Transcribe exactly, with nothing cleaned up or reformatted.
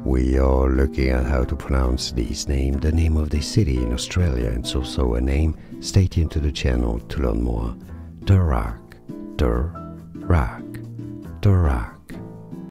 We are looking at how to pronounce this name, the name of this city in Australia, and it's also a name. Stay tuned to the channel to learn more. Durack, Durack, Durack.